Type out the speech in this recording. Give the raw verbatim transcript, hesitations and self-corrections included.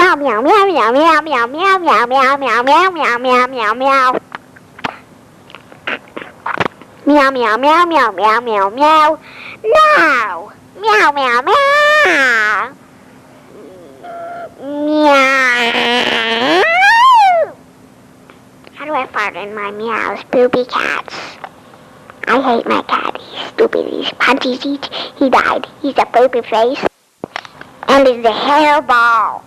meow meow meow meow meow meow meow meow meow meow meow meow meow meow meow. Meow meow meow meow meow meow meow. No. Meow meow meow. Meow. How do I fart in my meows? Booby cats. I hate my cat. He's stupid. He's punchy. He, he died. He's a poopy face. And he's a hairball.